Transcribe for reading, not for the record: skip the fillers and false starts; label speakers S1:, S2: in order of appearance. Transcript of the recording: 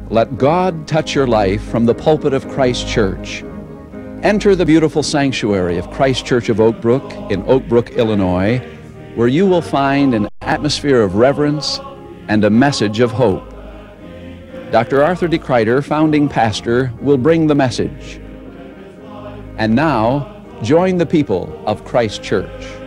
S1: Let God touch your life from the pulpit of Christ Church. Enter the beautiful sanctuary of Christ Church of Oak Brook in Oak Brook, Illinois, where you will find an atmosphere of reverence and a message of hope. Dr. Arthur D. Kreider, founding pastor, will bring the message. And now, join the people of Christ Church.